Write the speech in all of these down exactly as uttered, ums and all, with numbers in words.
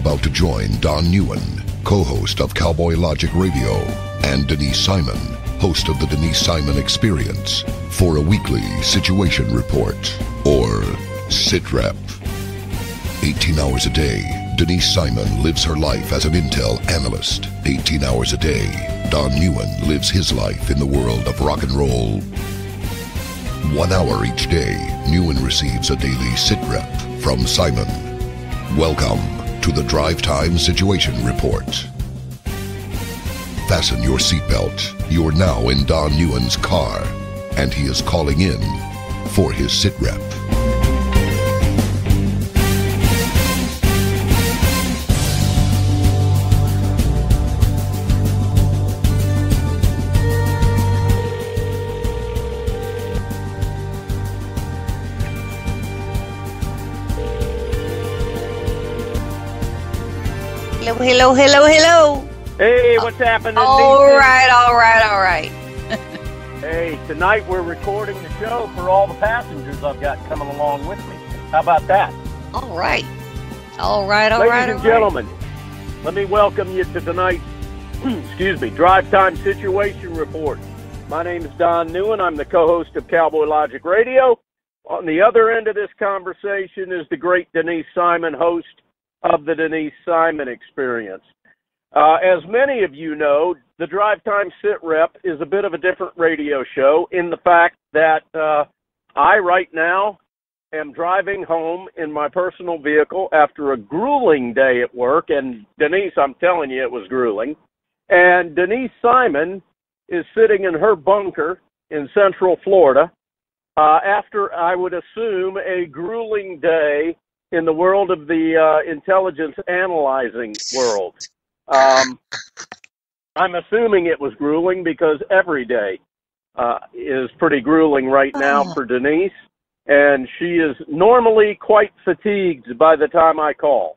about to join Don Neuen, co-host of Cowboy Logic Radio, and Denise Simon, host of the Denise Simon Experience, for a weekly situation report, or SITREP. eighteen hours a day, Denise Simon lives her life as an Intel Analyst. eighteen hours a day, Don Neuen lives his life in the world of rock and roll. One hour each day, Neuen receives a daily SITREP from Simon. Welcome to the Drive Time Situation Report. Fasten your seatbelt. You're now in Don Neuen's car, and he is calling in for his SITREP. Hello, hello, hello. Hey, what's happening? All right, all right, all right. Hey, tonight we're recording the show for all the passengers I've got coming along with me. How about that? All right. All right, all Ladies right, and all gentlemen, let me welcome you to tonight's, excuse me, Drive Time Situation Report. My name is Don Neuen. I'm the co-host of Cowboy Logic Radio. On the other end of this conversation is the great Denise Simon, host of the Denise Simon Experience. Uh, as many of you know, the Drive Time SITREP is a bit of a different radio show in the fact that uh, I right now am driving home in my personal vehicle after a grueling day at work, and Denise, I'm telling you, it was grueling. And Denise Simon is sitting in her bunker in Central Florida uh, after, I would assume, a grueling day in the world of the uh, intelligence analyzing world. Um, I'm assuming it was grueling because every day uh, is pretty grueling right now for Denise, and she is normally quite fatigued by the time I call.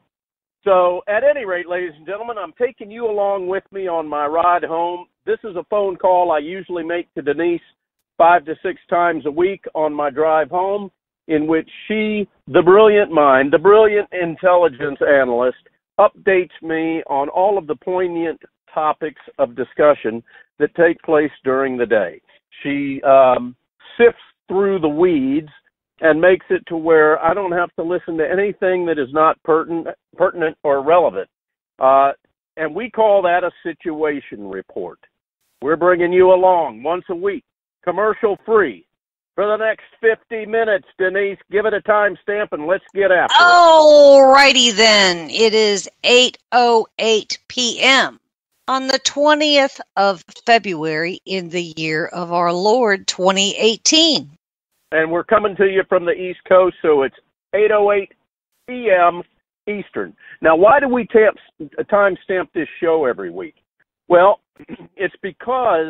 So at any rate, ladies and gentlemen, I'm taking you along with me on my ride home. This is a phone call I usually make to Denise five to six times a week on my drive home, in which she, the brilliant mind, the brilliant intelligence analyst, updates me on all of the poignant topics of discussion that take place during the day. She um, sifts through the weeds and makes it to where I don't have to listen to anything that is not pertinent, pertinent or relevant. Uh, and we call that a situation report. We're bringing you along once a week, commercial free, for the next fifty minutes. Denise, give it a timestamp and let's get after it. All righty then. It is eight oh eight p.m. on the twentieth of February in the year of our Lord twenty eighteen. And we're coming to you from the East Coast, so it's eight oh eight p.m. Eastern. Now, why do we tamp, timestamp this show every week? Well, it's because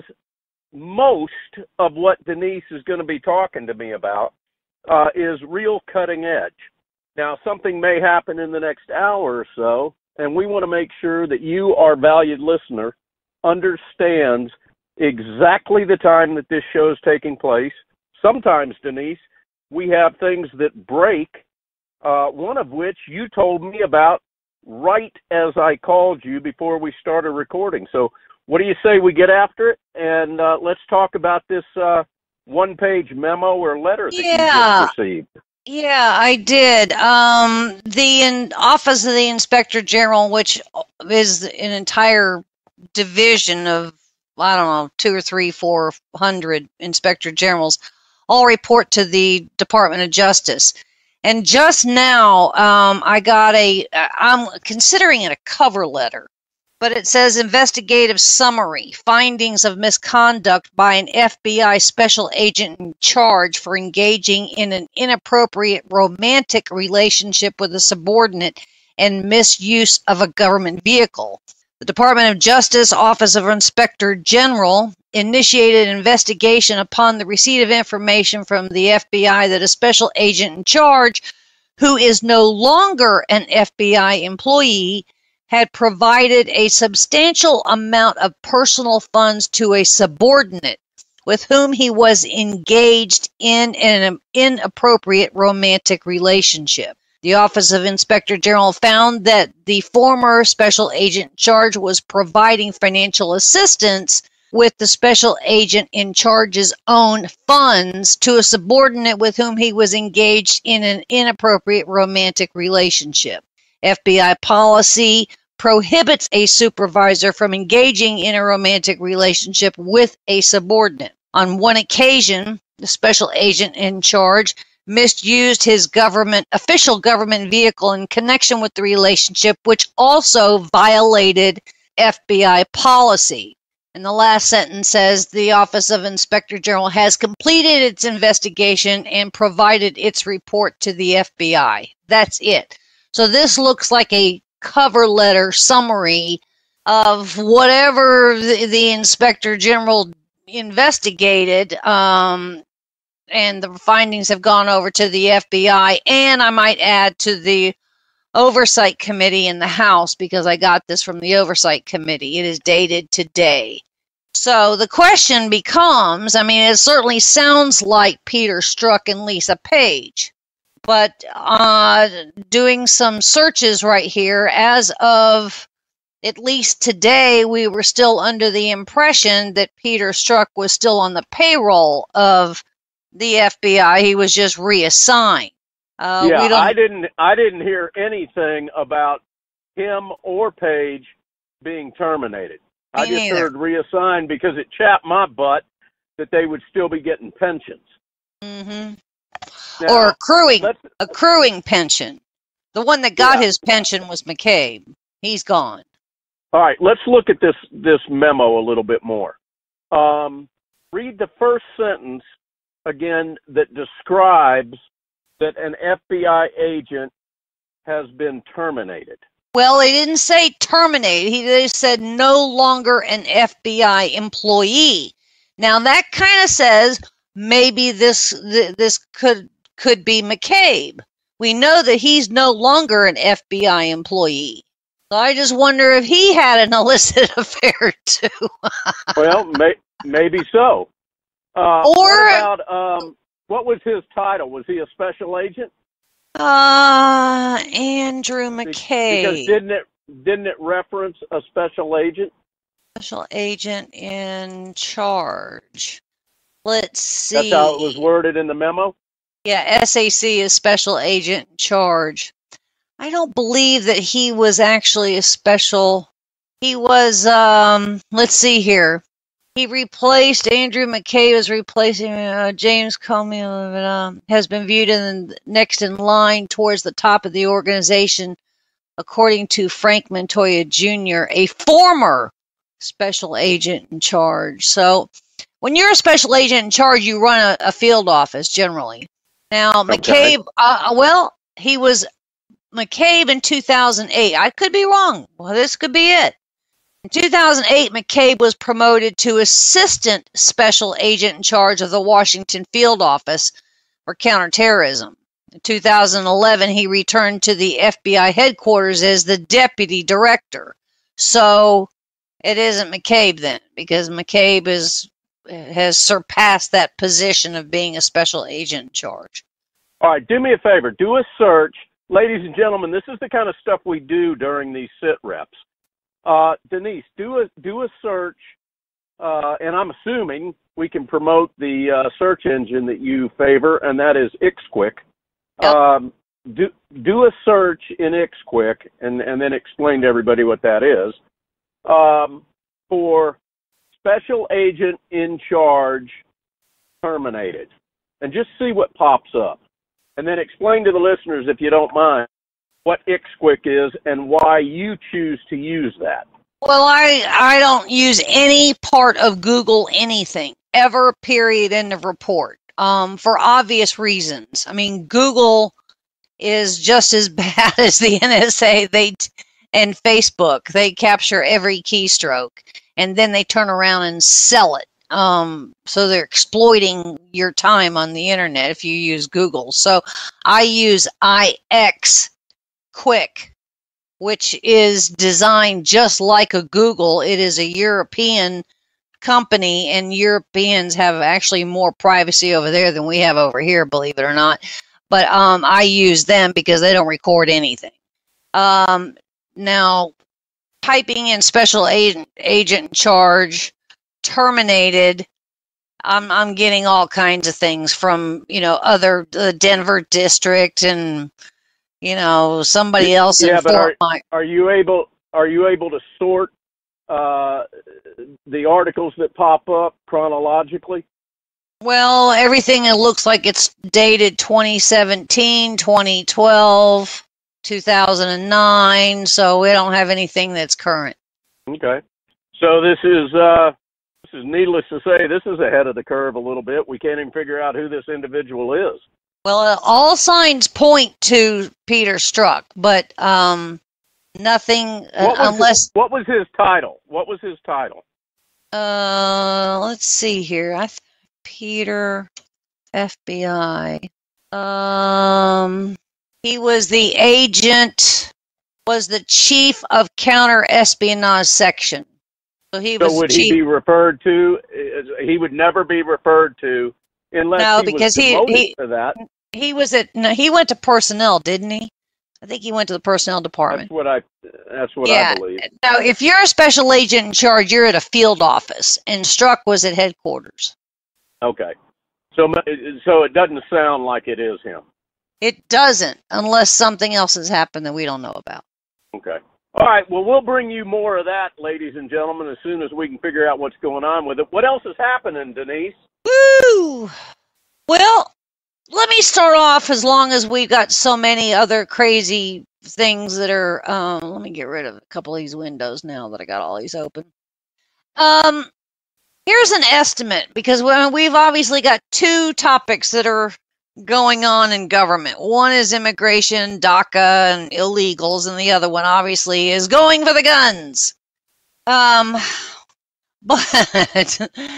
most of what Denise is going to be talking to me about uh, is real cutting edge. Now, something may happen in the next hour or so, and we want to make sure that you, our valued listener, understands exactly the time that this show is taking place. Sometimes, Denise, we have things that break, uh, one of which you told me about right as I called you before we started recording. So what do you say we get after it, and uh, let's talk about this uh, one-page memo or letter that yeah. you just received? Yeah, I did. Um, the in, Office of the Inspector General, which is an entire division of, I don't know, two or three, four hundred Inspector Generals, all report to the Department of Justice. And just now, um, I got a, I'm considering it a cover letter, but it says investigative summary, findings of misconduct by an F B I special agent in charge for engaging in an inappropriate romantic relationship with a subordinate and misuse of a government vehicle. The Department of Justice Office of Inspector General initiated an investigation upon the receipt of information from the F B I that a special agent in charge, who is no longer an F B I employee, had provided a substantial amount of personal funds to a subordinate with whom he was engaged in an inappropriate romantic relationship. The Office of Inspector General found that the former special agent in charge was providing financial assistance with the special agent in charge's own funds to a subordinate with whom he was engaged in an inappropriate romantic relationship. F B I policy prohibits a supervisor from engaging in a romantic relationship with a subordinate. On one occasion, the special agent in charge misused his government official government vehicle in connection with the relationship, which also violated F B I policy. And the last sentence says the Office of Inspector General has completed its investigation and provided its report to the F B I. That's it. So this looks like a cover letter summary of whatever the, the Inspector General investigated, um, and the findings have gone over to the F B I, and I might add to the Oversight Committee in the House, because I got this from the Oversight Committee. It is dated today. So the question becomes, I mean, it certainly sounds like Peter Strzok and Lisa Page, but uh, doing some searches right here, as of at least today, we were still under the impression that Peter Strzok was still on the payroll of the F B I. He was just reassigned. Uh, yeah, we don't... I didn't. I didn't hear anything about him or Page being terminated. Me I just neither. heard reassigned because it chapped my butt that they would still be getting pensions. Mm-hmm. Now, Or accruing let's- accruing pension. The one that got Yeah. his pension was McCabe. He's gone. All right, let's look at this this memo a little bit more. Um, read the first sentence again that describes that an F B I agent has been terminated. Well, they didn't say terminated. He they said no longer an F B I employee. Now that kind of says maybe this th- this could could be McCabe. We know that he's no longer an F B I employee. So I just wonder if he had an illicit affair too. Well, may, maybe so. Uh, Or- what about um, what was his title? Was he a special agent? Uh, Andrew Be- McCabe. Because didn't it didn't it reference a special agent? Special agent in charge. Let's see. That's how it was worded in the memo. Yeah, S A C is special agent in charge. I don't believe that he was actually a special. He was, um, let's see here. He replaced, Andrew McCabe is replacing uh, James Comey, uh, has been viewed in the next in line towards the top of the organization, according to Frank Montoya Junior, a former special agent in charge. So when you're a special agent in charge, you run a, a field office generally. Now, Okay. McCabe, uh, well, he was McCabe in two thousand eight. I could be wrong. Well, this could be it. In two thousand eight, McCabe was promoted to assistant special agent in charge of the Washington field office for counterterrorism. In two thousand eleven, he returned to the F B I headquarters as the deputy director. So it isn't McCabe then, because McCabe is has surpassed that position of being a special agent in charge. All right, do me a favor. Do a search. Ladies and gentlemen, this is the kind of stuff we do during these sit reps. Uh, Denise, do a do a search, uh, and I'm assuming we can promote the uh, search engine that you favor, and that is Ixquick. Yep. Um, do do a search in Ixquick, and and then explain to everybody what that is. Um, for special agent in charge terminated, and just see what pops up, and then explain to the listeners, if you don't mind, what Ixquick is and why you choose to use that. Well, I I don't use any part of Google anything ever. Period. End of report. Um, for obvious reasons. I mean, Google is just as bad as the N S A. They and Facebook. They capture every keystroke, and then they turn around and sell it. Um, so they're exploiting your time on the internet if you use Google. So I use I X Quick, which is designed just like a Google. It is a European company, and Europeans have actually more privacy over there than we have over here, believe it or not. but um, I use them because they don't record anything. Um, now, typing in special agent, agent in charge, terminated. I'm I'm getting all kinds of things from, you know, other the Denver district and, you know, somebody else yeah, in but Fort are, Myers. are you able are you able to sort uh, the articles that pop up chronologically? Well, everything it looks like it's dated twenty seventeen, twenty twelve, two thousand nine, so we don't have anything that's current. Okay. So this is uh, this is needless to say, this is ahead of the curve a little bit. We can't even figure out who this individual is. Well, uh, all signs point to Peter Strzok, but um, nothing uh, What was unless. His, what was his title? What was his title? Uh, let's see here. I th- Peter, F B I. Um, he was the agent. Was the chief of counter espionage section. So he was. So would chief. he be referred to? He would never be referred to unless no, he because was he demoted he to that. he was at no, he went to personnel, didn't he? I think he went to the personnel department. That's what I. That's what yeah. I believe. Now, if you're a special agent in charge, you're at a field office, and Strzok was at headquarters. Okay. So, so it doesn't sound like it is him. It doesn't, unless something else has happened that we don't know about. Okay. All right. Well, we'll bring you more of that, ladies and gentlemen, as soon as we can figure out what's going on with it. What else is happening, Denise? Woo! Well, let me start off, as long as we've got so many other crazy things that are, um, let me get rid of a couple of these windows now that I got all these open. Um, here's an estimate, because we've obviously got two topics that are going on in government. One is immigration, DACA, and illegals, and the other one obviously is going for the guns. Um, but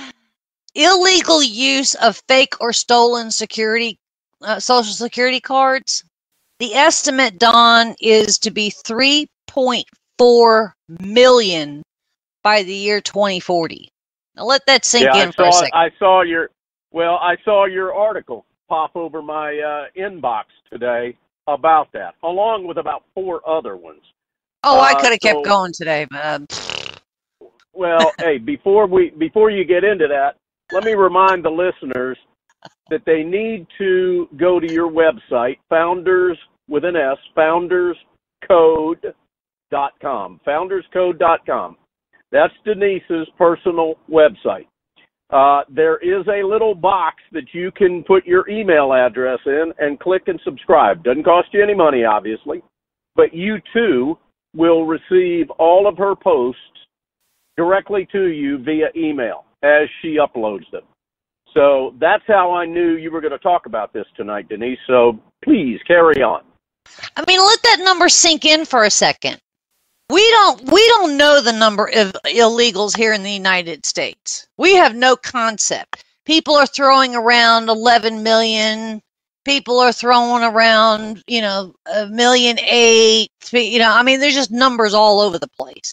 illegal use of fake or stolen security, uh, social security cards. The estimate, Don, is to be three point four million by the year twenty forty. Now let that sink yeah, in I for saw, a second. I saw your, well, I saw your article pop over my uh, inbox today about that, along with about four other ones. Oh, I Uh, could have so, kept going today, but uh, well, hey, before we before you get into that, let me remind the listeners that they need to go to your website, Founders with an S, founders code dot com, founders code dot com. That's Denise's personal website. Uh, there is a little box that you can put your email address in and click and subscribe. Doesn't cost you any money, obviously, but you too will receive all of her posts directly to you via email as she uploads them. So that's how I knew you were going to talk about this tonight, Denise. So please carry on. I mean, let that number sink in for a second. We don't we don't know the number of illegals here in the United States. We have no concept. People are throwing around eleven million. People are throwing around, you know, a million eight. You know, I mean, there's just numbers all over the place.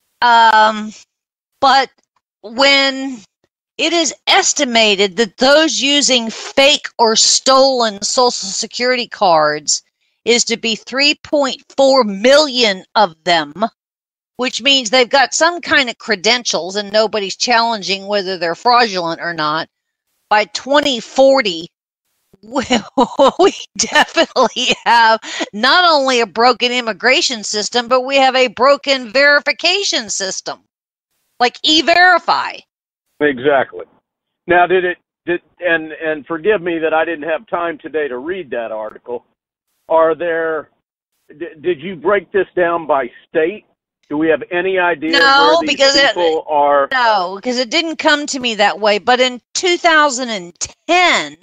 Um, but when it is estimated that those using fake or stolen Social Security cards is to be three point four million of them, which means they've got some kind of credentials and nobody's challenging whether they're fraudulent or not. By twenty forty, we, we definitely have not only a broken immigration system, but we have a broken verification system, like E-Verify. Exactly. Now, did it, did, and, and forgive me that I didn't have time today to read that article. Are there, did you break this down by state? Do we have any idea no, where these because people it, are? No, because it didn't come to me that way. But in two thousand ten,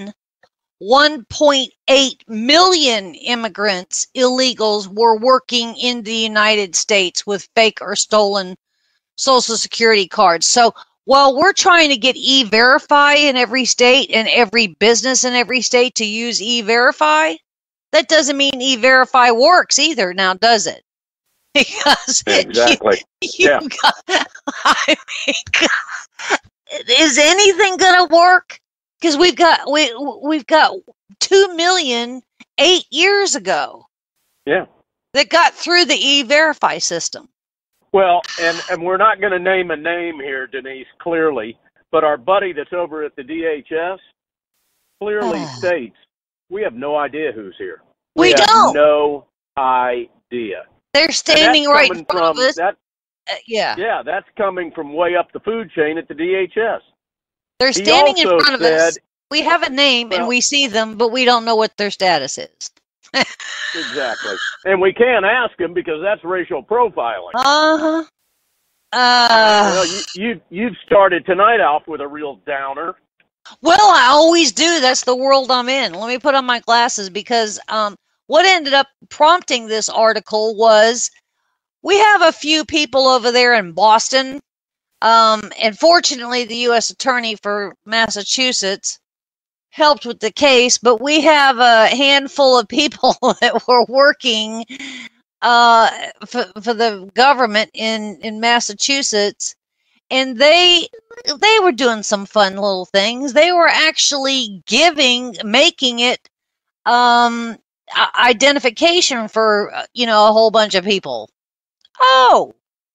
one point eight million immigrants, illegals, were working in the United States with fake or stolen Social Security cards. So while we're trying to get E-Verify in every state and every business in every state to use E-Verify, that doesn't mean E-Verify works either now, does it? Because exactly. You, you yeah. got, I mean, God, is anything going to work? Because we've got we we've got two million eight years ago. Yeah. That got through the E-Verify system. Well, and, and we're not going to name a name here, Denise, clearly, but our buddy that's over at the D H S clearly states, we have no idea who's here. We, we have don't. no idea. They're standing right in front from, of us. That, uh, yeah. Yeah, that's coming from way up the food chain at the D H S. They're standing in front of said, us. We have a name well, and we see them, but we don't know what their status is. Exactly. And we can't ask them because that's racial profiling. Uh-huh. Uh, well, you, you, you've started tonight off with a real downer. Well, I always do. That's the world I'm in. Let me put on my glasses because um, what ended up prompting this article was we have a few people over there in Boston. Um, and fortunately, the U S Attorney for Massachusetts helped with the case, but we have a handful of people that were working uh, for, for the government in, in Massachusetts, and they they were doing some fun little things. They were actually giving, making it um, identification for, you know, a whole bunch of people. Oh,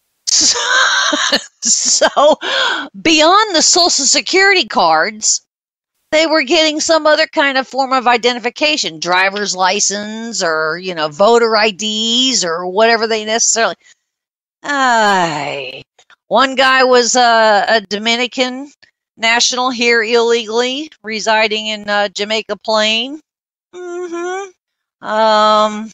so beyond the Social Security cards, they were getting some other kind of form of identification, driver's license or, you know, voter I Ds or whatever they necessarily. Aye. One guy was uh, a Dominican national here illegally, residing in uh, Jamaica Plain. Mm-hmm. Um.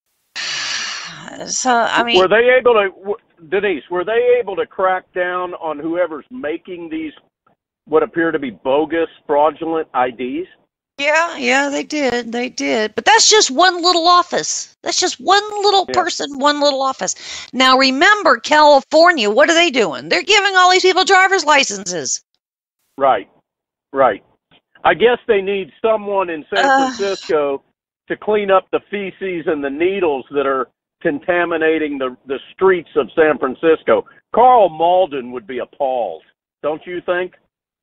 So, I mean. Were they able to, Denise, were they able to crack down on whoever's making these what appear to be bogus, fraudulent I Ds? Yeah, yeah, they did. They did. But that's just one little office. That's just one little yeah. person, one little office. Now, remember, California, what are they doing? They're giving all these people driver's licenses. Right, right. I guess they need someone in San Uh, Francisco to clean up the feces and the needles that are contaminating the, the streets of San Francisco. Carl Malden would be appalled, don't you think?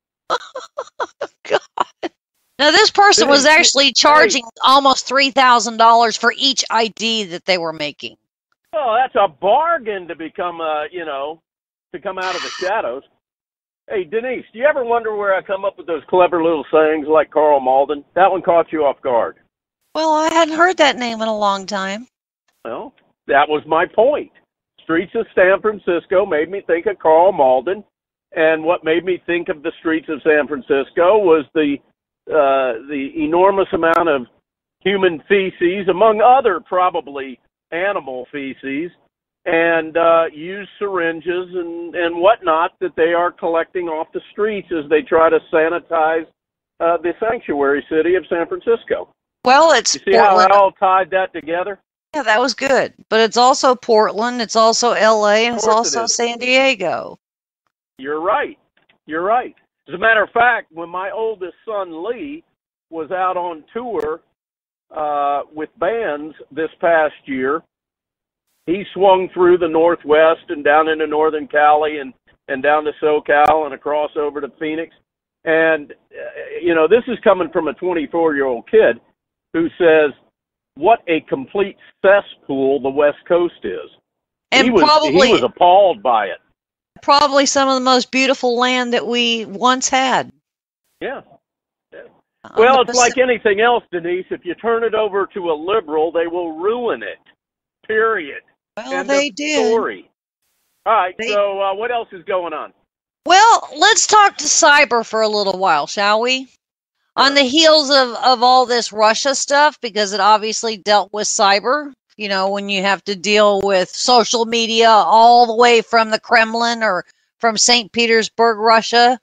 God. Now, this person was actually charging almost three thousand dollars for each I D that they were making. Oh, that's a bargain to become, uh, you know, to come out of the shadows. Hey, Denise, do you ever wonder where I come up with those clever little sayings like Carl Malden? That one caught you off guard. Well, I hadn't heard that name in a long time. Well, that was my point. Streets of San Francisco made me think of Carl Malden. And what made me think of the streets of San Francisco was the uh, the enormous amount of human feces, among other probably animal feces, and uh, used syringes and, and whatnot that they are collecting off the streets as they try to sanitize uh, the sanctuary city of San Francisco. Well, it's you see Portland. how I all tied that together? Yeah, that was good. But it's also Portland, it's also L A, and it's also it San Diego. You're right. You're right. As a matter of fact, when my oldest son, Lee, was out on tour uh, with bands this past year, he swung through the Northwest and down into Northern Cali and, and down to SoCal and across over to Phoenix. And, uh, you know, this is coming from a twenty-four-year-old kid who says, what a complete cesspool the West Coast is. And he was, probably, he was appalled by it. Probably some of the most beautiful land that we once had. Yeah. yeah. Well, it's like anything else, Denise. If you turn it over to a liberal, they will ruin it. Period. Well, End they of did. Story. All right, They... so uh, what else is going on? Well, let's talk to cyber for a little while, shall we? Sure. On the heels of, of all this Russia stuff, because it obviously dealt with cyber. You know, when you have to deal with social media all the way from the Kremlin or from Saint Petersburg, Russia.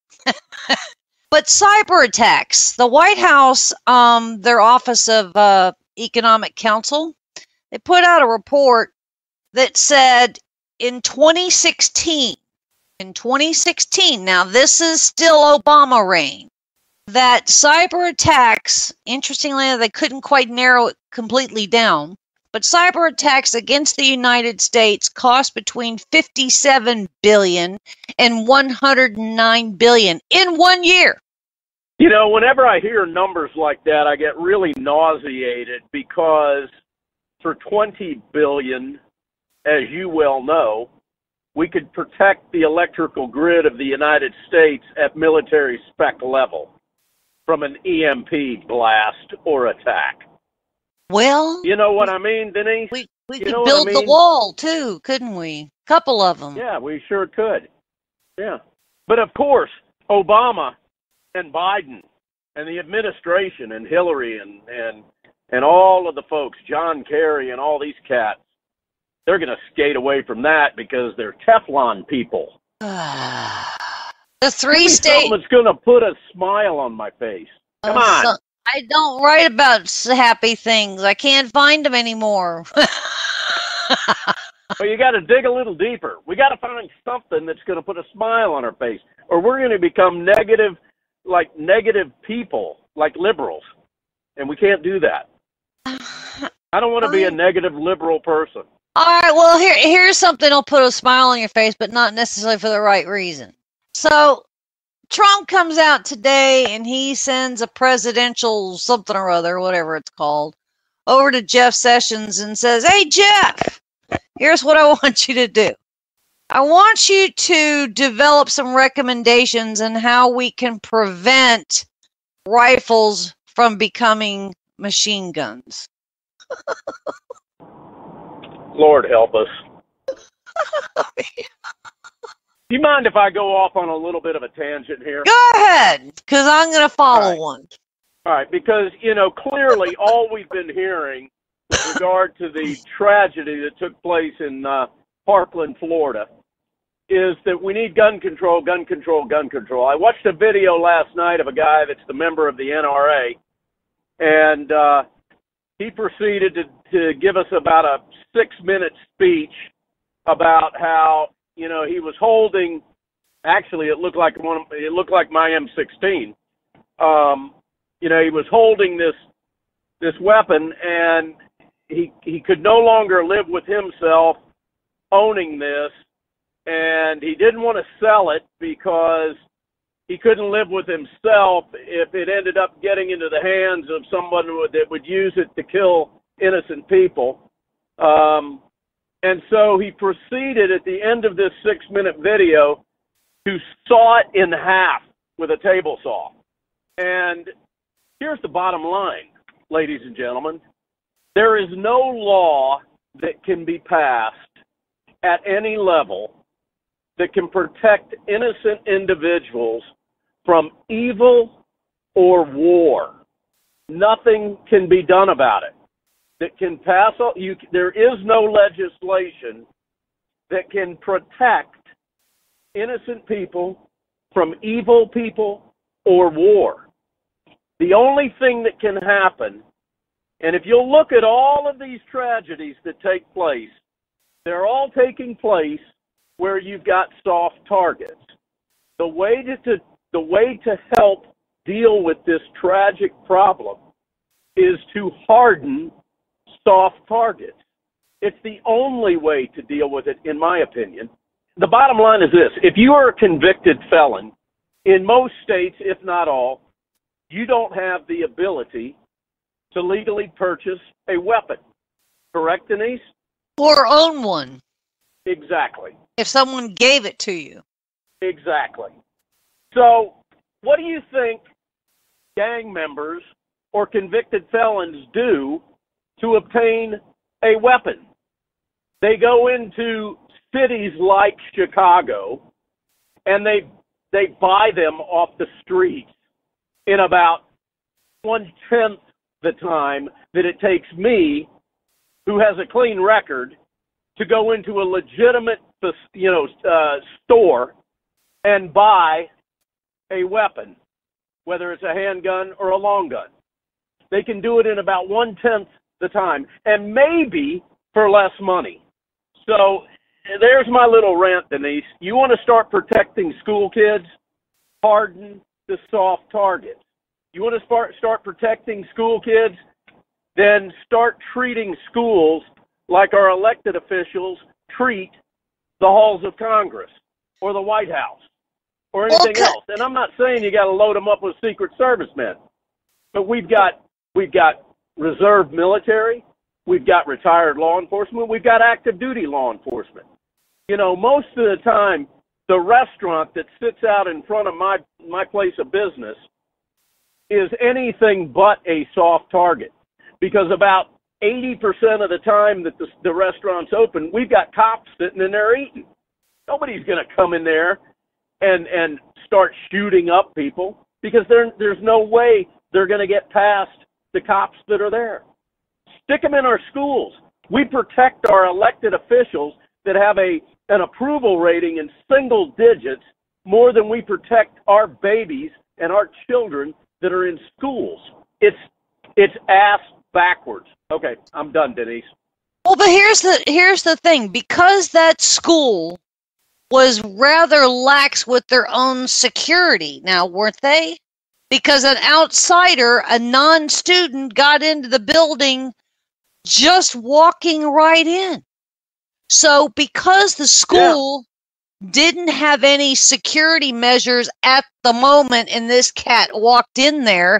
But cyber attacks. The White House, um, their Office of uh, Economic Counsel, they put out a report that said in twenty sixteen, in twenty sixteen, now this is still Obama reign, that cyber attacks, interestingly, they couldn't quite narrow it completely down, but cyber attacks against the United States cost between fifty-seven billion dollars and one hundred nine billion dollars in one year. You know, whenever I hear numbers like that, I get really nauseated because for twenty billion dollars, as you well know, we could protect the electrical grid of the United States at military spec level from an E M P blast or attack. Well, you know what I mean, Denise? We we you could know build I mean? the wall too, couldn't we? Couple of them. Yeah, we sure could. Yeah. But of course, Obama and Biden and the administration and Hillary and, and, and all of the folks, John Kerry and all these cats, they're going to skate away from that because they're Teflon people. The three states. Something that's going to put a smile on my face. Come uh, on. So, I don't write about happy things. I can't find them anymore. Well, you got to dig a little deeper. We got to find something that's going to put a smile on our face, or we're going to become negative, like negative people, like liberals, and we can't do that. I don't want to be a negative liberal person. All right, well, here here's something that'll put a smile on your face, but not necessarily for the right reason. So, Trump comes out today and he sends a presidential something or other, whatever it's called, over to Jeff Sessions and says, "Hey, Jeff, here's what I want you to do. I want you to develop some recommendations on how we can prevent rifles from becoming machine guns." Lord help us. Do you mind if I go off on a little bit of a tangent here? Go ahead, because I'm going to follow All right. one. All right, because, you know, clearly all we've been hearing with regard to the tragedy that took place in uh, Parkland, Florida, is that we need gun control, gun control, gun control. I watched a video last night of a guy that's the member of the N R A, and uh, he proceeded to, to give us about a six-minute speech about how, you know, he was holding, actually it looked like one, it looked like my M sixteen. Um, you know, he was holding this this weapon, and he he could no longer live with himself owning this, and he didn't want to sell it because he couldn't live with himself if it ended up getting into the hands of someone that would use it to kill innocent people. Um, and so he proceeded at the end of this six-minute video to saw it in half with a table saw. And here's the bottom line, ladies and gentlemen. There is no law that can be passed at any level that can protect innocent individuals from evil or war. Nothing can be done about it. That can pass, you, there is no legislation that can protect innocent people from evil people or war. The only thing that can happen, and if you'll look at all of these tragedies that take place, they're all taking place where you've got soft targets. The way to, to the way to help deal with this tragic problem is to harden soft targets. It's the only way to deal with it, in my opinion. The bottom line is this: if you are a convicted felon, in most states, if not all, you don't have the ability to legally purchase a weapon. Correct, Denise? Or own one. Exactly. If someone gave it to you. Exactly. So, what do you think gang members or convicted felons do to obtain a weapon? They go into cities like Chicago and they they buy them off the streets in about one-tenth the time that it takes me, who has a clean record, to go into a legitimate, you know, uh, store and buy a weapon, whether it's a handgun or a long gun. They can do it in about one-tenth the time, and maybe for less money. So there's my little rant, Denise. You want to start protecting school kids? Harden the soft targets. You want to start, start protecting school kids? Then start treating schools like our elected officials treat the halls of Congress or the White House or anything Okay. else. And I'm not saying you got to load them up with Secret Service men, but we've got we've got reserve military, we've got retired law enforcement, we've got active duty law enforcement. You know, most of the time, the restaurant that sits out in front of my my place of business is anything but a soft target, because about eighty percent of the time that the, the restaurant's open, we've got cops sitting in there eating. Nobody's going to come in there and and start shooting up people, because there there's no way they're going to get past the cops that are there. Stick them in our schools. We protect our elected officials that have a an approval rating in single digits more than we protect our babies and our children that are in schools. It's it's ass backwards. Okay, I'm done, Denise. Well, but here's the here's the thing. Because that school was rather lax with their own security, now weren't they? Because an outsider, a non-student, got into the building just walking right in. So because the school yeah. didn't have any security measures at the moment, and this cat walked in there,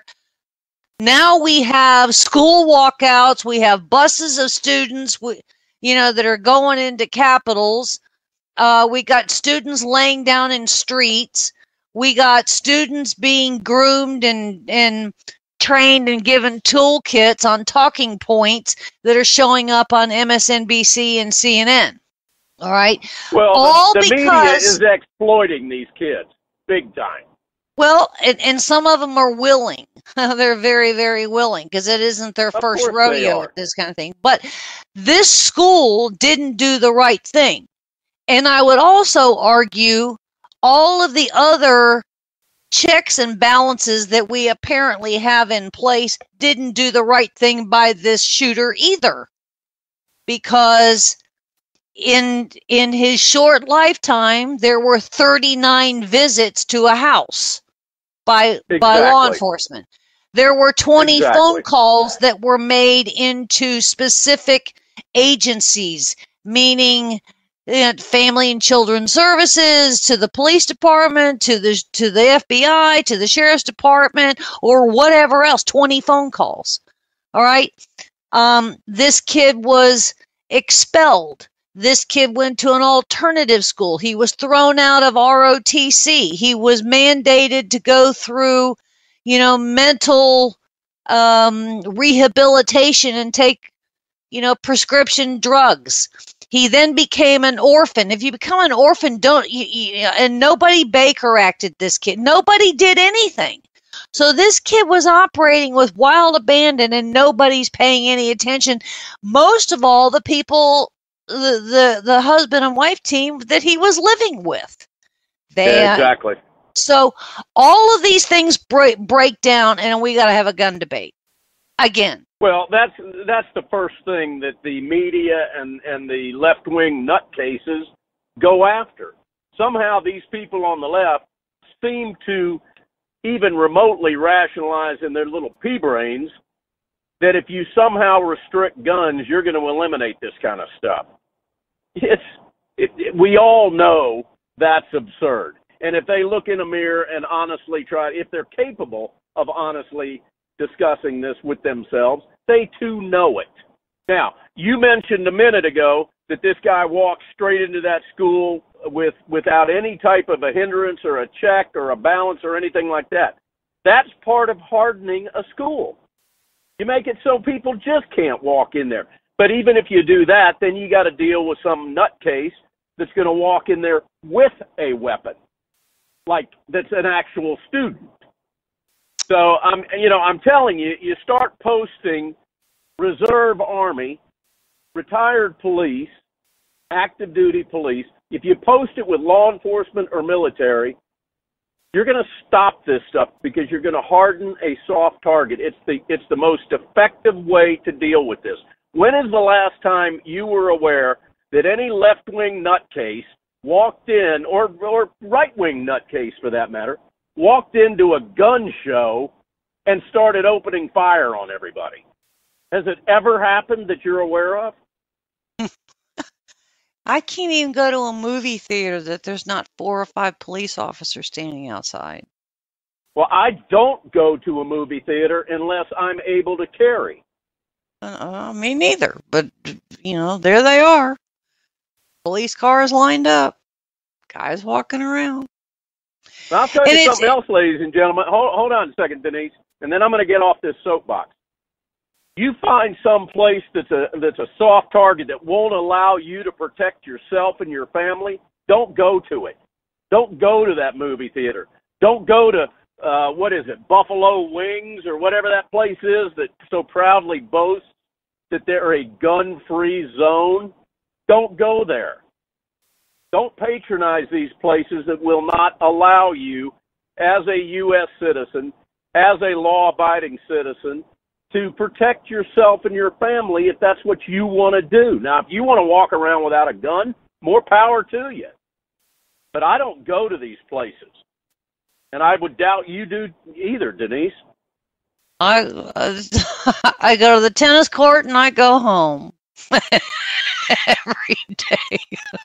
now we have school walkouts, we have buses of students, we, you know, that are going into capitals. Uh, we got students laying down in streets. We got students being groomed and, and trained and given toolkits on talking points that are showing up on M S N B C and C N N. All right. Well, All the, the because, media is exploiting these kids big time. Well, and, and some of them are willing. They're very, very willing, because it isn't their Of first course rodeo with this kind of thing. But this school didn't do the right thing. And I would also argue all of the other checks and balances that we apparently have in place didn't do the right thing by this shooter either. Because in in his short lifetime, there were thirty-nine visits to a house by Exactly. by law enforcement. There were twenty Exactly. phone calls that were made into specific agencies, meaning uh, Family and Children's Services, to the police department, to the to the F B I, to the sheriff's department, or whatever else. twenty phone calls. All right. Um, this kid was expelled. This kid went to an alternative school. He was thrown out of R O T C. He was mandated to go through, you know, mental um, rehabilitation and take, you know, prescription drugs. He then became an orphan. If you become an orphan, don't you, you, and nobody Baker acted this kid. Nobody did anything. So this kid was operating with wild abandon, and nobody's paying any attention. Most of all, the people, the the, the husband and wife team that he was living with. They, yeah, exactly. So all of these things break break down, and we got to have a gun debate again. Well, that's that's the first thing that the media and, and the left-wing nutcases go after. Somehow these people on the left seem to even remotely rationalize in their little pea brains that if you somehow restrict guns, you're going to eliminate this kind of stuff. It's it, it, we all know that's absurd. And if they look in a mirror and honestly try, if they're capable of honestly discussing this with themselves, they too know it. Now, you mentioned a minute ago that this guy walked straight into that school with without any type of a hindrance or a check or a balance or anything like that. That's part of hardening a school. You make it so people just can't walk in there. But even if you do that, then you got to deal with some nutcase that's going to walk in there with a weapon, like that's an actual student. So I'm, you know, I'm telling you, you start posting reserve army, retired police, active duty police. If you post it with law enforcement or military, you're going to stop this stuff because you're going to harden a soft target. It's the it's the most effective way to deal with this. When is the last time you were aware that any left-wing nutcase walked in, or or right-wing nutcase for that matter, walked into a gun show and started opening fire on everybody? Has it ever happened that you're aware of? I can't even go to a movie theater that there's not four or five police officers standing outside. Well, I don't go to a movie theater unless I'm able to carry. Uh, me neither. But, you know, there they are. Police cars lined up. Guys walking around. Now, I'll tell And you it's- something else, ladies and gentlemen. Hold, hold on a second, Denise, and then I'm going to get off this soapbox. You find some place that's a that's a soft target that won't allow you to protect yourself and your family, don't go to it. Don't go to that movie theater. Don't go to, uh, what is it, Buffalo Wings or whatever that place is that so proudly boasts that they're a gun-free zone. Don't go there. Don't patronize these places that will not allow you, as a U S citizen, as a law-abiding citizen, to protect yourself and your family if that's what you want to do. Now, if you want to walk around without a gun, more power to you. But I don't go to these places. And I would doubt you do either, Denise. I, uh, I go to the tennis court and I go home every day.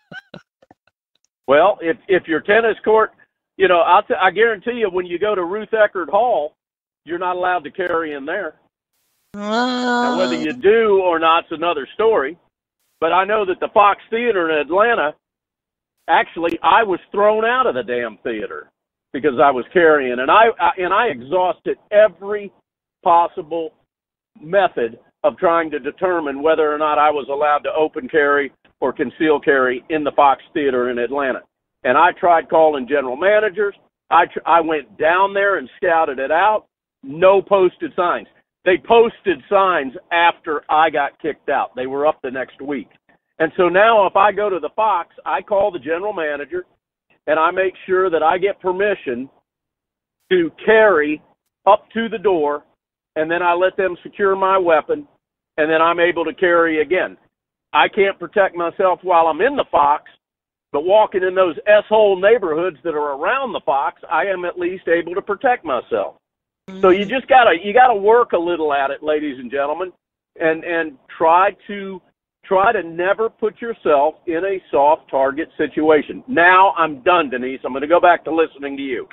Well, if if your tennis court, you know, I'll t- I guarantee you when you go to Ruth Eckerd Hall, you're not allowed to carry in there. Now, whether you do or not's another story. But I know that the Fox Theater in Atlanta, actually, I was thrown out of the damn theater because I was carrying, and I, I and I exhausted every possible method of trying to determine whether or not I was allowed to open carry or conceal carry in the Fox Theater in Atlanta. And I tried calling general managers. I tr- I went down there and scouted it out. No posted signs. They posted signs after I got kicked out. They were up the next week. And so now if I go to the Fox, I call the general manager and I make sure that I get permission to carry up to the door, and then I let them secure my weapon, and then I'm able to carry again. I can't protect myself while I'm in the Fox, but walking in those S-hole neighborhoods that are around the Fox, I am at least able to protect myself. So you just gotta you gotta work a little at it, ladies and gentlemen, and and try to try to never put yourself in a soft target situation. Now I'm done, Denise. I'm going to go back to listening to you.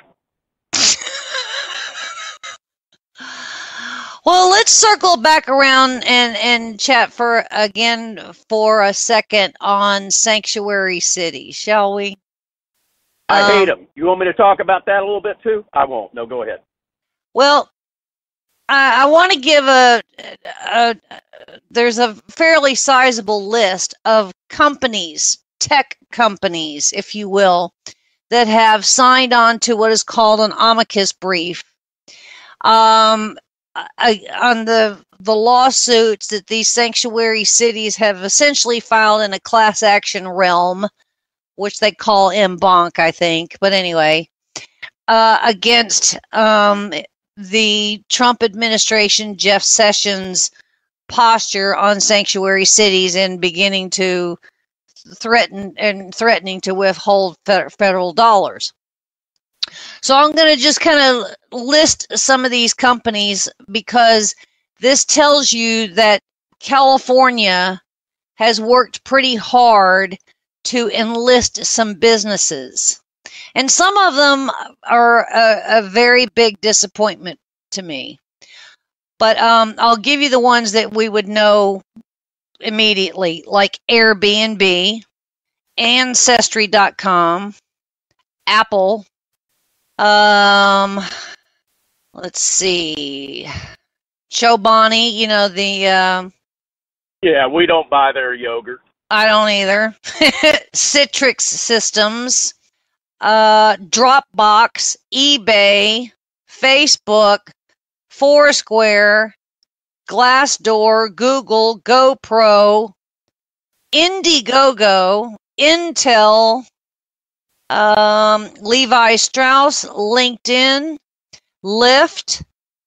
Well, let's circle back around and, and chat for again for a second on sanctuary cities, shall we? I um, hate them. You want me to talk about that a little bit too? I won't. No, go ahead. Well, I, I want to give a, a, a, there's a fairly sizable list of companies, tech companies, if you will, that have signed on to what is called an amicus brief um, I, on the the lawsuits that these sanctuary cities have essentially filed in a class action realm, which they call M bonk, I think. But anyway, uh, against um, the Trump administration, Jeff Sessions' posture on sanctuary cities and beginning to threaten and threatening to withhold federal dollars. So I'm going to just kind of list some of these companies because this tells you that California has worked pretty hard to enlist some businesses. And some of them are a, a very big disappointment to me. But um, I'll give you the ones that we would know immediately, like Airbnb, Ancestry dot com, Apple, um, let's see, Chobani, you know, the... Um, yeah, we don't buy their yogurt. I don't either. Citrix Systems, uh, Dropbox, eBay, Facebook, Foursquare, Glassdoor, Google, GoPro, Indiegogo, Intel, um, Levi Strauss, LinkedIn, Lyft,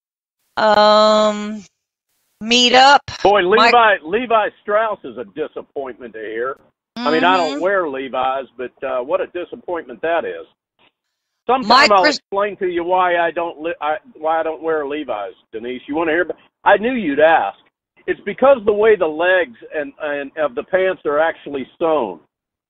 um, Meetup. Boy, Levi My- Levi Strauss is a disappointment to hear. Mm-hmm. I mean, I don't wear Levi's, but uh, what a disappointment that is. Sometime Micro- I'll explain to you why I don't li- I, why I don't wear Levi's, Denise. You want to hear? I knew you'd ask. It's because the way the legs and, and of the pants are actually sewn.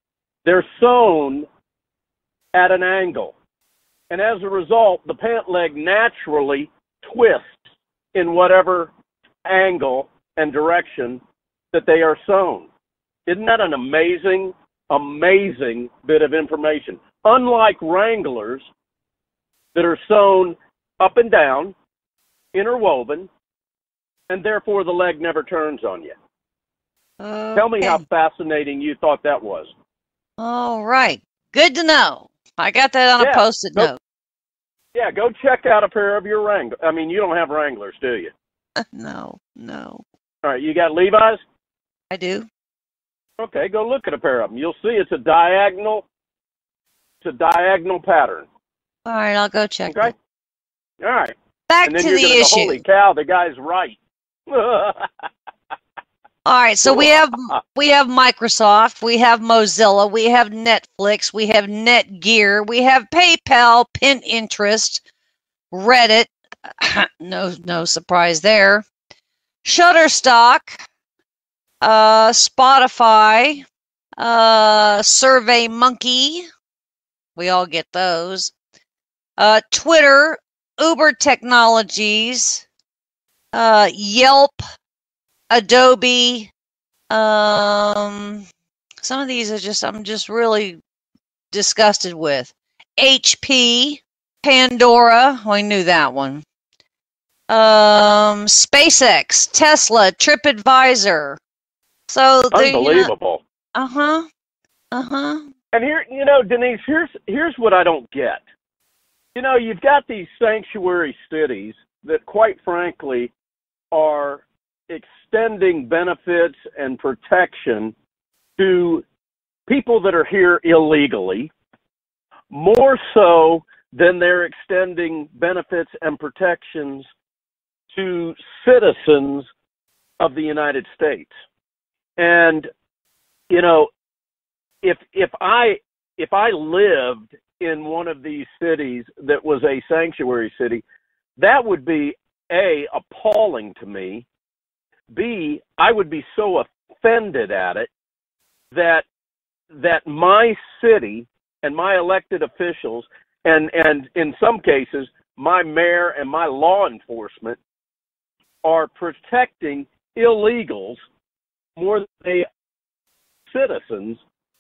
they're sewn at an angle. And as a result, the pant leg naturally twists in whatever angle and direction that they are sewn. Isn't that an amazing, amazing bit of information? Unlike Wranglers that are sewn up and down, interwoven, and therefore the leg never turns on you. Okay. Tell me how fascinating you thought that was. All right. Good to know. I got that on yeah, a post-it go, note. Yeah, go check out a pair of your Wranglers. I mean, you don't have Wranglers, do you? No, no. All right, you got Levi's? I do. Okay, go look at a pair of them. You'll see it's a diagonal, it's a diagonal pattern. All right, I'll go check Okay? it. All right. Back and then to you're the gonna issue. Go, holy cow, the guy's right. All right, so we have we have Microsoft, we have Mozilla, we have Netflix, we have Netgear, we have PayPal, Pinterest, Reddit, no no surprise there, Shutterstock, uh, Spotify, uh, SurveyMonkey, we all get those, uh, Twitter, Uber Technologies, uh, Yelp, Adobe, um, some of these are just, I'm just really disgusted with. H P, Pandora, we knew that one. Um, SpaceX, Tesla, TripAdvisor. So unbelievable. You know, uh-huh, uh-huh. And here, you know, Denise, here's here's what I don't get. You know, you've got these sanctuary cities that, quite frankly, are extending benefits and protection to people that are here illegally, more so than they're extending benefits and protections to citizens of the United States. And, you know, if if I if I lived in one of these cities that was a sanctuary city, that would be A, appalling to me. B, I would be so offended at it that that my city and my elected officials and, and in some cases my mayor and my law enforcement are protecting illegals more than they citizens.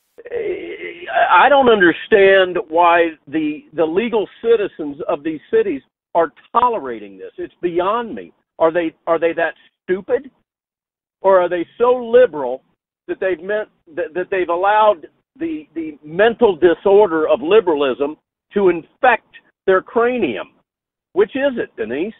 I don't understand why the the legal citizens of these cities are tolerating this. It's beyond me. Are they are they that stupid? Or are they so liberal that they've meant that, that they've allowed the the mental disorder of liberalism to infect their cranium? Which is it, Denise?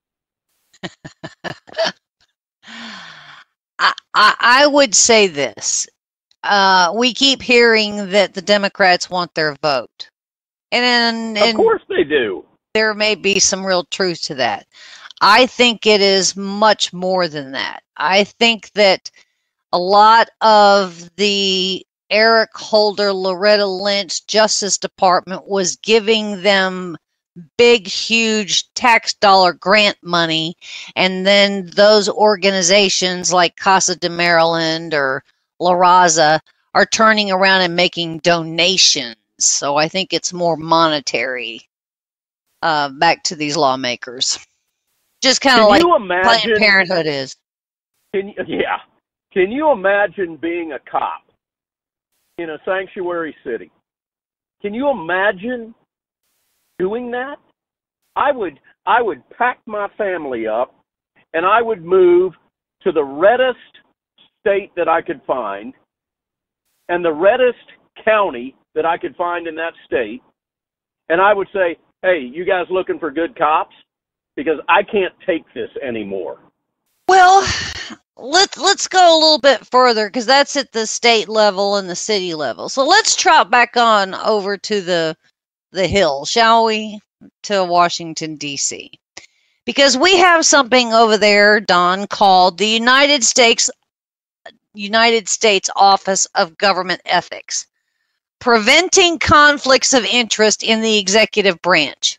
I, I I would say this. Uh, we keep hearing that the Democrats want their vote. And, and of course they do. There may be some real truth to that. I think it is much more than that. I think that a lot of the Eric Holder, Loretta Lynch Justice Department was giving them big, huge tax dollar grant money, and then those organizations like Casa de Maryland or La Raza are turning around and making donations. So I think it's more monetary uh, back to these lawmakers. Just kind of like Planned Parenthood is. Can you, yeah. Can you imagine being a cop in a sanctuary city? Can you imagine doing that? I would I would pack my family up and I would move to the reddest state that I could find and the reddest county that I could find in that state, and I would say, hey, you guys looking for good cops? Because I can't take this anymore. Well, let's let's go a little bit further, because that's at the state level and the city level. So let's trot back on over to the the hill, shall we? To Washington, D C Because we have something over there, Don, called the United States United States Office of Government Ethics, preventing conflicts of interest in the executive branch.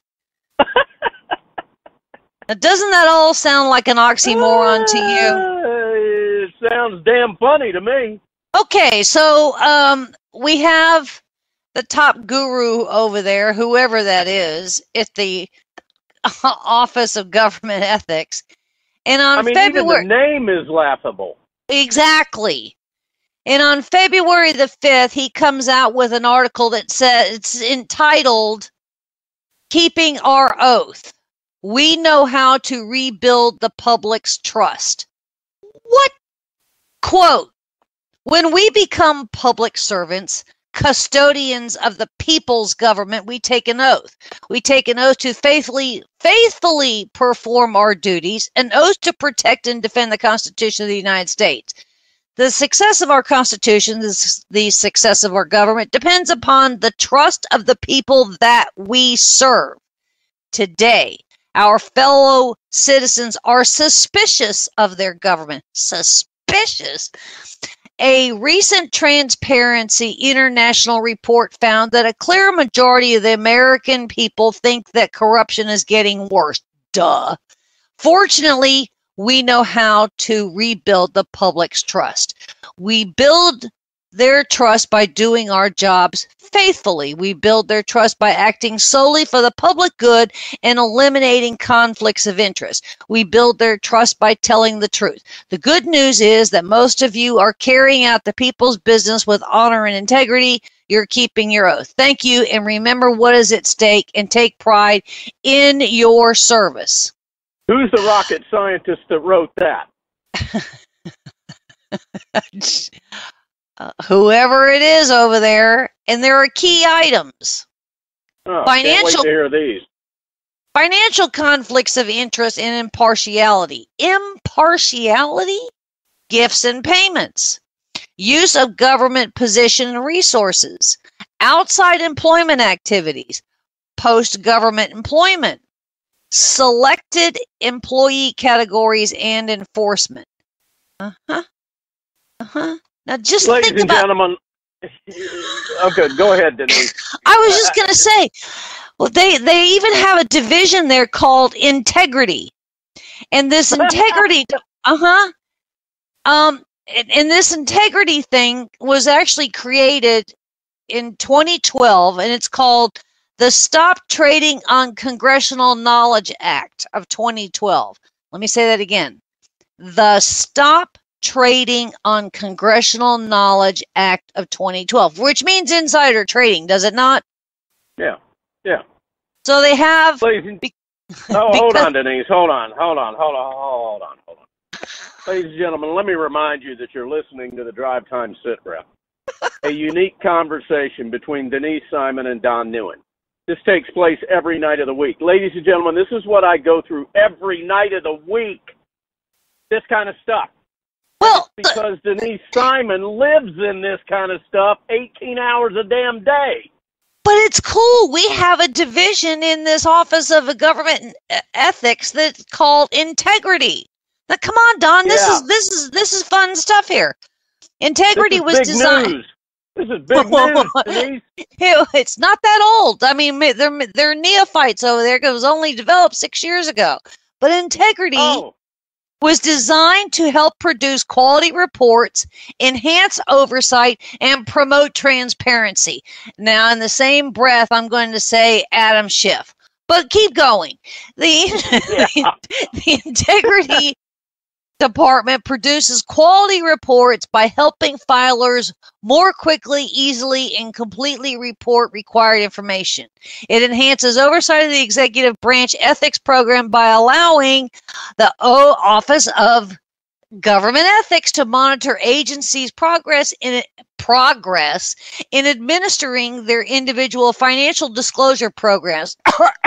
Now, doesn't that all sound like an oxymoron to you? Uh, it sounds damn funny to me. Okay, so um, we have the top guru over there, whoever that is, at the Office of Government Ethics. And on I mean, February, even the name is laughable. Exactly. And on February the fifth, he comes out with an article that says it's entitled Keeping Our Oath. We know how to rebuild the public's trust. What? Quote, when we become public servants, custodians of the people's government, we take an oath. We take an oath to faithfully, faithfully perform our duties, an oath to protect and defend the Constitution of the United States. The success of our Constitution, the success of our government, depends upon the trust of the people that we serve. Today, our fellow citizens are suspicious of their government. Suspicious. A recent Transparency International report found that a clear majority of the American people think that corruption is getting worse. Duh. Fortunately, we know how to rebuild the public's trust. We build their trust by doing our jobs faithfully. We build their trust by acting solely for the public good and eliminating conflicts of interest. We build their trust by telling the truth. The good news is that most of you are carrying out the people's business with honor and integrity. You're keeping your oath. Thank you, and remember what is at stake, and take pride in your service. Who's the rocket scientist that wrote that? Uh, whoever it is over there, and there are key items. Oh, financial, can't wait to hear these. Financial conflicts of interest and impartiality. Impartiality? Gifts and payments. Use of government position and resources. Outside employment activities. Post-government employment. Selected employee categories and enforcement. Uh-huh. Uh-huh. Now, just Ladies think and about, gentlemen, okay, go ahead, Denise. I was just going to say, well, they, they even have a division there called integrity. And this integrity, uh-huh, um, and, and this integrity thing was actually created in twenty twelve, and it's called the Stop Trading on Congressional Knowledge Act of twenty twelve. Let me say that again. The Stop Trading on Congressional Knowledge Act of twenty twelve, which means insider trading, does it not? Yeah, yeah. So they have... Ladies and, be, oh, hold on, Denise. Hold on, hold on, hold on, hold on, hold on. Ladies and gentlemen, let me remind you that you're listening to the Drive Time SITREP, a unique conversation between Denise Simon and Don Neuen. This takes place every night of the week. Ladies and gentlemen, this is what I go through every night of the week. This kind of stuff. Well, because Denise Simon lives in this kind of stuff eighteen hours a damn day. But it's cool. We have a division in this Office of Government Ethics that's called integrity. Now, come on, Don. This yeah. is this is this is fun stuff here. Integrity this is was big designed. News. This is big news, Denise. It's not that old. I mean, they're they're neophytes over there because it was only developed six years ago. But integrity Oh. was designed to help produce quality reports, enhance oversight, and promote transparency. Now, in the same breath, I'm going to say Adam Schiff. But keep going. The, yeah. the, the integrity department produces quality reports by helping filers more quickly, easily, and completely report required information. It enhances oversight of the executive branch ethics program by allowing the O Office of Government Ethics to monitor agencies' progress in progress in administering their individual financial disclosure programs.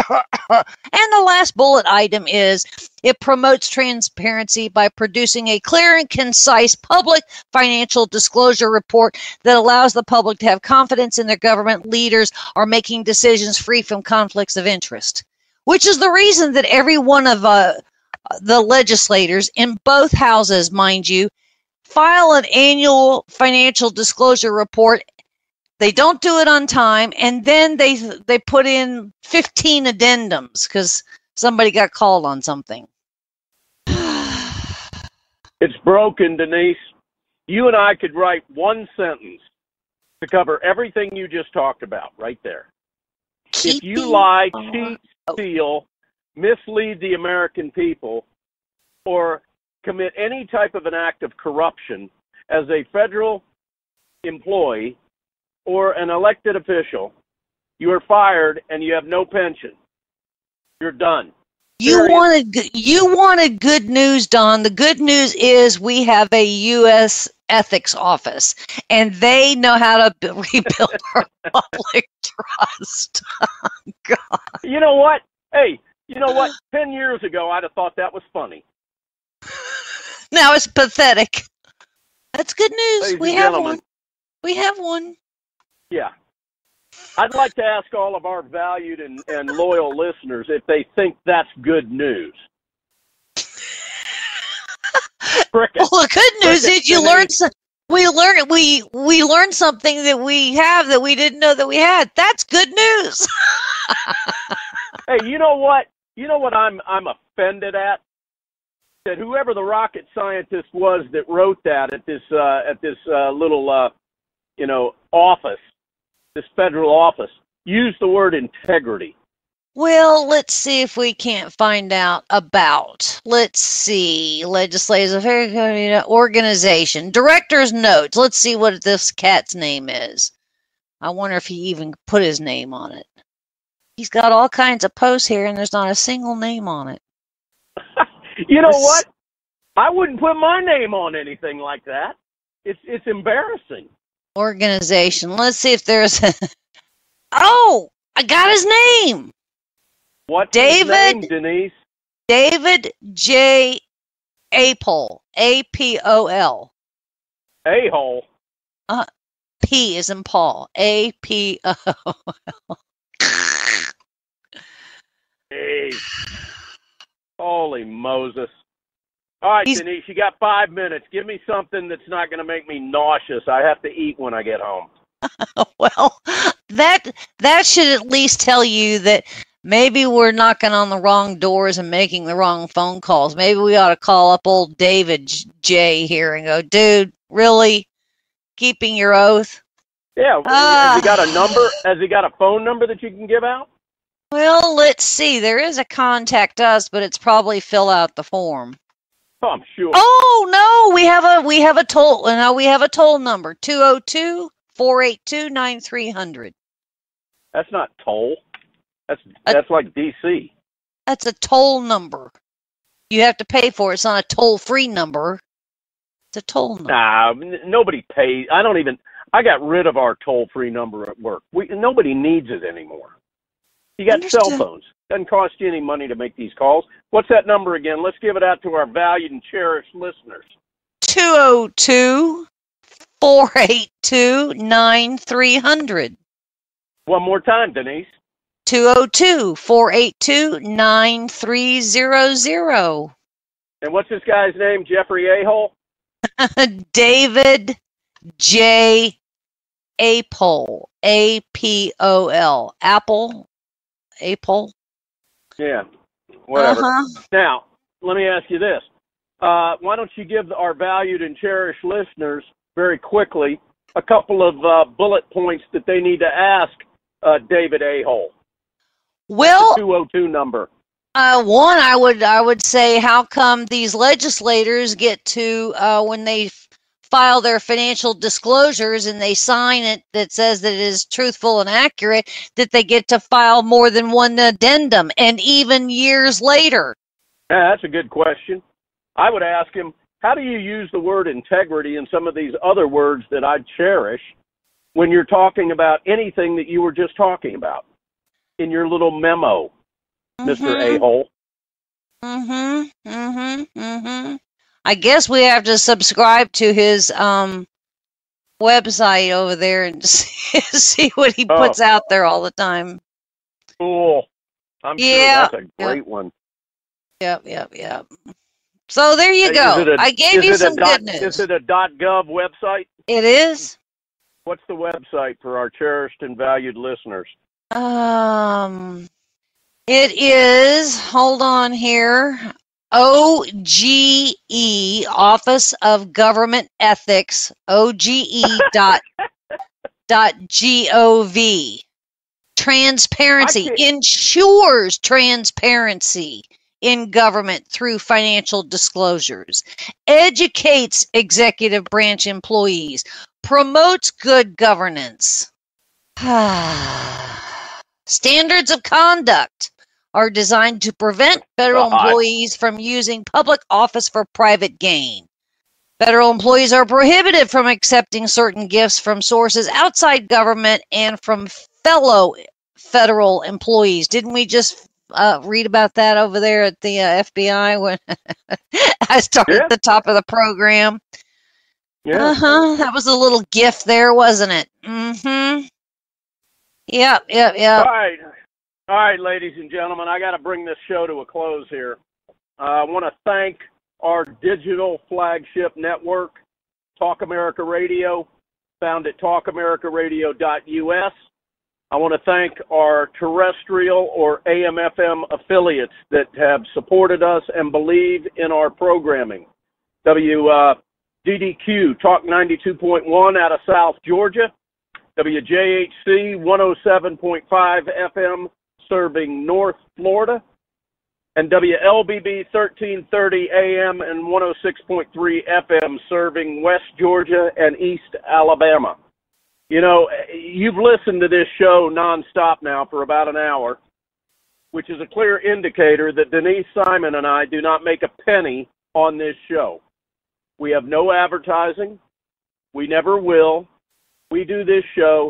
And the last bullet item is it promotes transparency by producing a clear and concise public financial disclosure report that allows the public to have confidence in their government leaders are making decisions free from conflicts of interest, which is the reason that every one of uh, the legislators in both houses, mind you, file an annual financial disclosure report. They don't do it on time, and then they they put in fifteen addendums because somebody got called on something. It's broken, Denise. You and I could write one sentence to cover everything you just talked about right there. Keeping, if you lie, cheat, steal, mislead the American people, or commit any type of an act of corruption as a federal employee or an elected official, you are fired and you have no pension. You're done. You Period. wanted g- you wanted good news, Don. The good news is we have a U S ethics office, and they know how to b- rebuild our public trust. God. You know what? Hey, you know what? Ten years ago, I'd have thought that was funny. Now it's pathetic. That's good news. Ladies we and have gentlemen. one. We have one. Yeah. I'd like to ask all of our valued and, and loyal listeners if they think that's good news. Frickin'. Well, the good news Frickin' is you Denise. learned some, we learned we we learned something that we have that we didn't know that we had. That's good news. Hey, you know what? You know what I'm I'm offended at? That whoever the rocket scientist was that wrote that at this uh, at this uh, little uh, you know office, this federal office, used the word integrity. Well, let's see if we can't find out about. Let's see. Legislative organization. Director's notes. Let's see what this cat's name is. I wonder if he even put his name on it. He's got all kinds of posts here, and there's not a single name on it. You know what? I wouldn't put my name on anything like that. It's it's embarrassing. Organization. Let's see if there's a... Oh, I got his name. What's David- his name, Denise? David J. Apol. A P O L. A-hole. P is in Paul. A P O L. Hey. Holy Moses. All right, He's- Denise, you got five minutes. Give me something that's not going to make me nauseous. I have to eat when I get home. Well, that that should at least tell you that maybe we're knocking on the wrong doors and making the wrong phone calls. Maybe we ought to call up old David J here and go, dude, really? Keeping your oath? Yeah, Ah. has he got a number? Has he got a phone number that you can give out? Well, let's see. There is a contact us, but it's probably fill out the form. Oh, I'm sure. Oh no, we have a we have a toll. No, we have a toll number two oh two, four eight two, nine three hundred. That's not toll. That's A- that's like D C. That's a toll number. You have to pay for it. It's not a toll-free number. It's a toll number. Nah, n- nobody pays. I don't even. I got rid of our toll-free number at work. We nobody needs it anymore. You got Understood. cell phones. Doesn't cost you any money to make these calls. What's that number again? Let's give it out to our valued and cherished listeners. two oh two, four eight two, nine three hundred. One more time, Denise. two oh two, four eight two, nine three hundred. And what's this guy's name? Jeffrey A-hole? David J. Apol. A P O L. Apple. Apol. Yeah, whatever. Uh-huh. Now, let me ask you this. Uh, why don't you give our valued and cherished listeners, very quickly, a couple of uh, bullet points that they need to ask uh, David A-hole? Well, two oh two number. Uh, one, I would I would say, how come these legislators get to uh, when they f- file their financial disclosures and they sign it that says that it is truthful and accurate, that they get to file more than one addendum, and even years later? Yeah, that's a good question. I would ask him, how do you use the word integrity and some of these other words that I cherish when you're talking about anything that you were just talking about in your little memo, Mister A-hole? Mm-hmm. Mm-hmm. Mm-hmm. I guess we have to subscribe to his um website over there and see, see what he Oh. puts out there all the time. Cool. I'm Yeah. sure that's a great one. Yep, yep, yep. So there you Is go. it a- I gave is you it a some dot- good news. Is it a .gov website? It is. What's the website for our cherished and valued listeners? Um, it is. Hold on here. O G E, Office of Government Ethics. O G E dot dot gov. Transparency ensures transparency in government through financial disclosures, educates executive branch employees, promotes good governance. Standards of conduct are designed to prevent federal employees from using public office for private gain. Federal employees are prohibited from accepting certain gifts from sources outside government and from fellow federal employees. Didn't we just uh, read about that over there at the uh, F B I when I started yeah. at the top of the program? Yeah. Uh-huh. That was a little gift there, wasn't it? Mm-hmm. Yep, yep, yep. All right. All right, ladies and gentlemen, I got to bring this show to a close here. Uh, I want to thank our digital flagship network, Talk America Radio, found at talk america radio dot U S. I want to thank our terrestrial or A M F M affiliates that have supported us and believe in our programming. W D D Q, Talk ninety-two point one out of South Georgia. W J H C, one oh seven point five F M, serving North Florida. And W L B B thirteen thirty A M and one oh six point three F M, serving West Georgia and East Alabama. You know, you've listened to this show nonstop now for about an hour, which is a clear indicator that Denise Simon and I do not make a penny on this show. We have no advertising. We never will. We do this show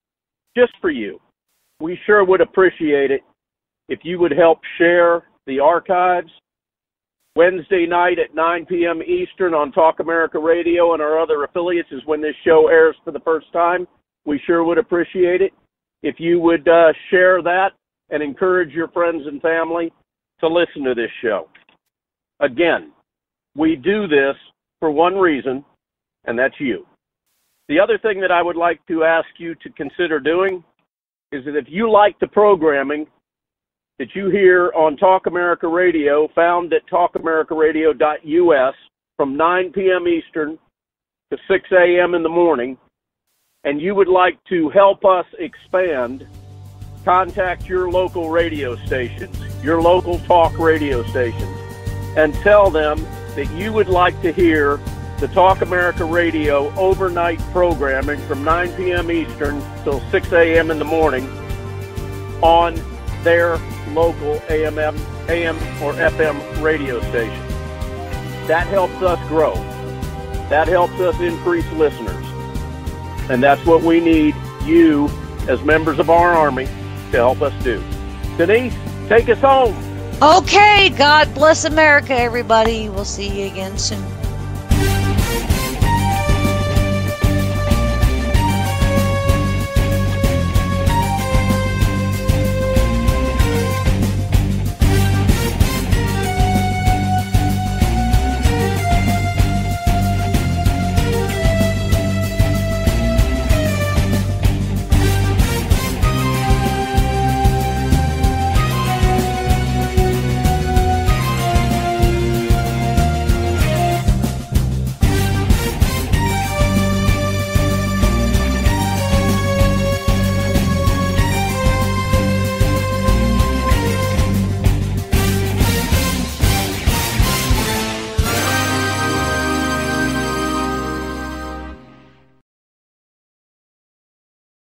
just for you. We sure would appreciate it if you would help share the archives. Wednesday night at nine p.m. Eastern on Talk America Radio and our other affiliates is when this show airs for the first time. We sure would appreciate it if you would uh, share that and encourage your friends and family to listen to this show. Again, we do this for one reason, and that's you. The other thing that I would like to ask you to consider doing is that if you like the programming that you hear on Talk America Radio, found at talk america radio dot U S from nine p.m. Eastern to six a.m. in the morning, and you would like to help us expand, contact your local radio stations, your local talk radio stations, and tell them that you would like to hear the Talk America Radio overnight programming from nine p.m. Eastern till six a.m. in the morning on their local A M, A M or F M radio station. That helps us grow. That helps us increase listeners. And that's what we need you, as members of our Army, to help us do. Denise, take us home. Okay, God bless America, everybody. We'll see you again soon.